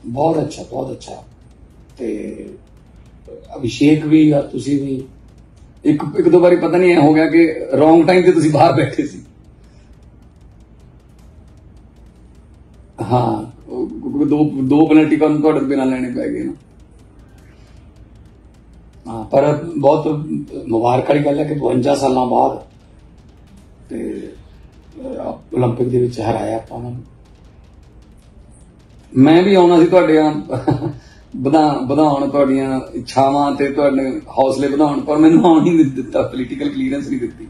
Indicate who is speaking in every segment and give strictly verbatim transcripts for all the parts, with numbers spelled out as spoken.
Speaker 1: बहुत अच्छा बहुत अच्छा। ते अभिषेक भी और तुसी भी एक एक दो बारी पता नहीं हो गया कि रॉन्ग टाइम ते तुसी बाहर बैठे सी। हाँ दो दो पेनल्टी कौन तुहाडे बिना लेने पै गए ना। हाँ पर बहुत मुबारक वाली गल है कि बवंजा साल बाद ओलंपिक दे विच हराया आपां उन्हां नूं। मैं भी आउणा सी तुहाडे ਵਧਾਉਣ ਤੁਹਾਡੀਆਂ ਇੱਛਾਵਾਂ ਤੇ ਤੁਹਾਡੇ ਹੌਸਲੇ ਵਧਾਉਣ, ਪਰ ਮੈਨੂੰ ਆਉਣ ਹੀ ਨਹੀਂ ਦਿੱਤਾ, ਪੋਲੀਟੀਕਲ ਕਲੀਅਰੈਂਸ ਨਹੀਂ ਦਿੱਤੀ।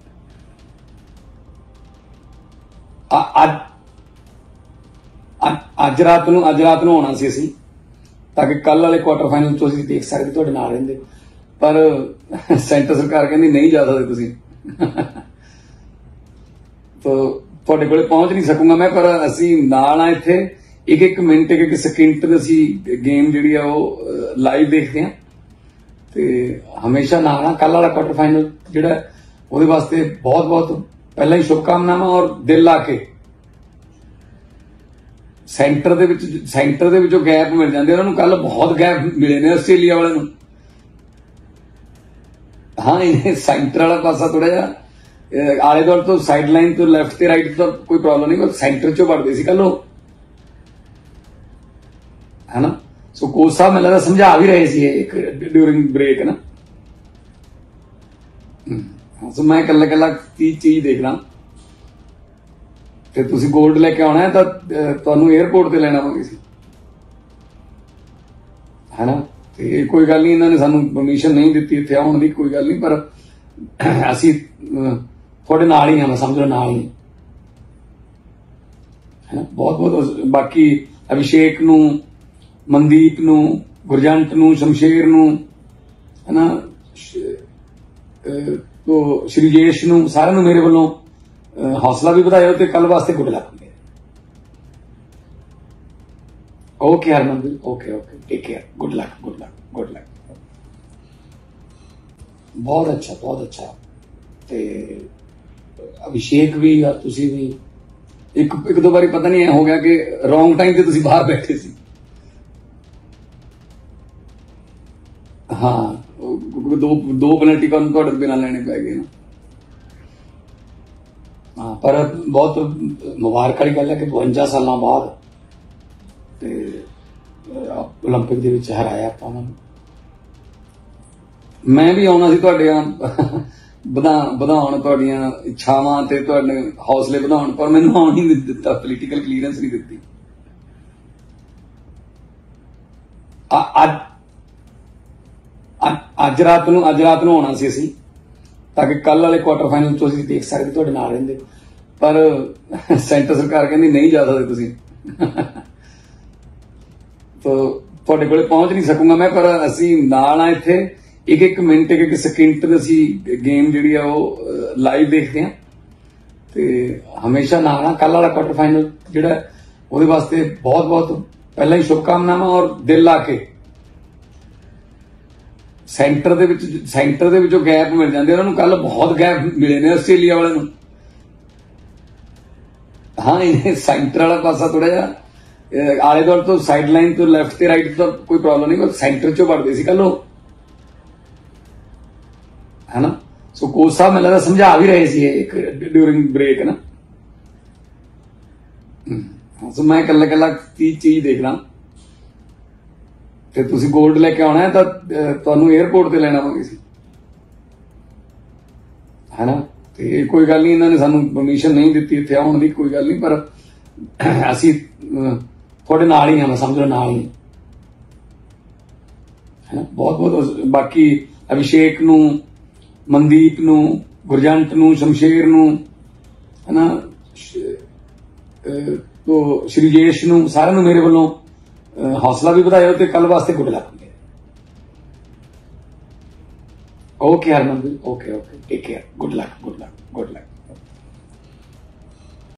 Speaker 1: ਅੱਜ ਰਾਤ ਨੂੰ ਅੱਜ ਰਾਤ ਨੂੰ ਆਉਣਾ ਸੀ ਅਸੀਂ, ਤਾਂ ਕਿ ਕੱਲ ਵਾਲੇ ਕੁਆਟਰ ਫਾਈਨਲ ਚ ਅਸੀਂ ਦੇਖ ਸਕਦੇ ਤੁਹਾਡੇ ਨਾਲ ਰਹਿੰਦੇ, ਪਰ ਸੈਂਟਰ ਸਰਕਾਰ ਕਹਿੰਦੀ ਨਹੀਂ ਜਾ ਸਕਦੇ ਤੁਸੀਂ, ਤੁਹਾਡੇ ਕੋਲੇ ਪਹੁੰਚ ਨਹੀਂ ਸਕੂੰਗਾ ਮੈਂ, ਪਰ ਅਸੀਂ ਨਾਲ ਆ ਇੱਥੇ। एक एक मिनट एक एक सैकेंड असी गेम जी लाइव देखते हैं तो हमेशा ना ना कल वाला क्वार्टर फाइनल जोड़ा वो वास्ते बहुत बहुत पहला ही शुभकामनावां और दिल ला के सेंटर दे विच सेंटर दे विचों गैप मिल जाते उन्होंने। कल बहुत गैप मिले ने आस्ट्रेलिया वाले नूं। हाँ इन्हें सेंटर वाला पासा थोड़ा जिहा आले दुआले तो साइड लाइन तो लैफ्ट ते राइट तो कोई प्रॉब्लम नहीं, पर सेंटर चों वड़दे सी कल है ना। सो कोच साहब मैंने समझा भी रहे थे एक ड्यूरिंग ब्रेक ना। सो मैं कला कला चीज चीज देखना ते तुसी गोल्ड लेके आना है तो तुहानू एयरपोर्ट ते लेना पवेगी सी, है ना। ते कोई गल नहीं, इन्होंने सानू परमिशन नहीं दी इत्थे आउण दी, कोई गल नहीं, पर असी थोड़े नाल ही हां, समझ लो नाल ही है ना। बहुत बहुत बाकी अभिषेक नू, मनदीप नू, गुरजंट नू, शमशेर नू, है ना, तो श्रीजेश नू, सारे मेरे वालों हौसला भी बधाओ तो कल वास्ते good luck. Okay Harmandeep, okay okay take care, good luck good luck good luck. बहुत अच्छा बहुत अच्छा। ते अभिषेक भी और तुसी भी एक एक दो बारी पता नहीं हो गया कि रॉन्ग टाइम ते तुसी बाहर बैठे सी। हाँ दो दो पेनल्टी कौन तुहाडे बिना लेने पै गए ना। हाँ पर बहुत मुबारक वाली गल है कि बवंजा साल बाद ओलंपिक दे विच हराया आपां उन्हां नूं। मैं भी आउणा सी तुहाडे ਵਧਾਉਣ ਤੁਹਾਡੀਆਂ ਇੱਛਾਵਾਂ ਤੇ ਤੁਹਾਡੇ ਹੌਸਲੇ ਵਧਾਉਣ, ਪਰ ਮੈਨੂੰ ਆਉਣ ਹੀ ਨਹੀਂ ਦਿੱਤਾ, ਪੋਲੀਟੀਕਲ ਕਲੀਅਰੈਂਸ ਨਹੀਂ ਦਿੱਤੀ। ਅੱਜ ਰਾਤ ਨੂੰ ਅੱਜ ਰਾਤ ਨੂੰ ਆਉਣਾ ਸੀ ਅਸੀਂ, ਤਾਂ ਕਿ ਕੱਲ ਵਾਲੇ ਕੁਆਟਰ ਫਾਈਨਲ ਚ ਅਸੀਂ ਦੇਖ ਸਕਦੇ ਤੁਹਾਡੇ ਨਾਲ ਰਹਿੰਦੇ, ਪਰ ਸੈਂਟਰ ਸਰਕਾਰ ਕਹਿੰਦੀ ਨਹੀਂ ਜਾ ਸਕਦੇ ਤੁਸੀਂ, ਤੁਹਾਡੇ ਕੋਲੇ ਪਹੁੰਚ ਨਹੀਂ ਸਕੂੰਗਾ ਮੈਂ, ਪਰ ਅਸੀਂ ਨਾਲ ਆ ਇੱਥੇ। एक एक मिनट एक एक सैकेंड असी गेम जी लाइव देखते हैं तो हमेशा ना ना कल वाला क्वार्टर फाइनल जोड़ा वो वास्ते बहुत बहुत पहला ही शुभकामनावां और दिल ला के सेंटर दे विच सेंटर दे विचों गैप मिल जाते उन्होंने। कल बहुत गैप मिले ने आस्ट्रेलिया वाले नूं। हाँ इन्हें सेंटर वाला पासा थोड़ा जिहा आले दुआले तो साइड लाइन तो लैफ्ट ते राइट तो कोई प्रॉब्लम नहीं, पर सेंटर चों वड़दे सी कल है ना। सो कोच साहब मैंने समझा भी रहे थे एक ड्यूरिंग ब्रेक ना। सो मैं कला कला चीज चीज देखना ते तुसी गोल्ड लेके आना है तो तुहानू एयरपोर्ट ते लेना पवेगी सी, है ना। ते कोई गल नहीं, इन्होंने सानू परमिशन नहीं दी इत्थे आउण दी, कोई गल नहीं, पर असी थोड़े नाल ही हां, समझ लो नाल ही है ना। बहुत बहुत बाकी अभिषेक नू, मनदीप नू, गुरजंट नू, शमशेर नू, है ना, तो श्रीजेश नू, सारे मेरे वालों हौसला भी बधाओ तो कल वास्ते good luck. Okay Harmandeep, okay okay take care, good luck good luck good luck.